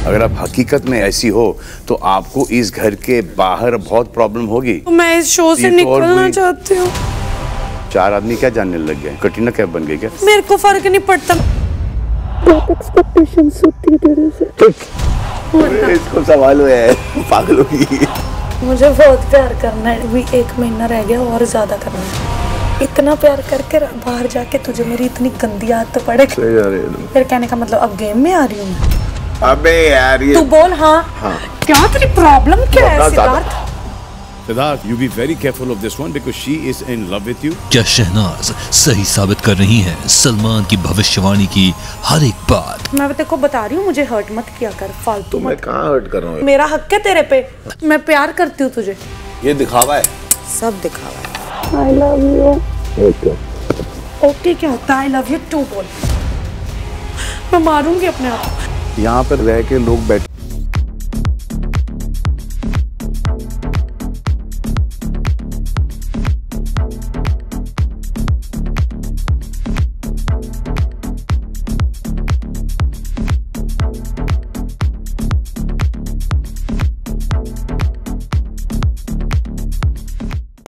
अगर आप हकीकत में ऐसी हो तो आपको इस घर के बाहर बहुत प्रॉब्लम होगी। मैं इस शो से निकलना चाहती हूँ। 4 आदमी क्या जानने लग गए? कटरीना कैफ बन गई क्या? मेरे को फर्क नहीं पड़ता। बहुत एक्सपेक्टेशंस होती है तेरे से। इसको सवाल हुआ है, पागल होगी। मुझे बहुत प्यार करना है, अभी 1 महीना रह गया और ज्यादा करना है। इतना प्यार करके बाहर जाके तुझे मेरी इतनी गंदी आदत पड़े। फिर कहने का मतलब अब गेम में आ रही हूँ। अबे यार ये तू बोल। हाँ क्या तेरी प्रॉब्लम क्या है Siddharth? Siddharth, you be very careful of this one because she is in love with you. क्या शहनाज सही साबित कर रही हैं सलमान की भविष्यवाणी की हर एक बात? मैं तेरे को बता रही हूँ, मुझे हर्ट मत किया कर फालतू। मैं कहाँ हर्ट कर रहा हूँ? मेरा हक है तेरे पे, मैं प्यार करती हूँ तुझे। ये दिखावा है, सब दिखावा है। I love you। ओके क्या होता है? आई लव यू टू बोल। मैं मारूंगी अपने आप। यहाँ पर रह के लोग बैठ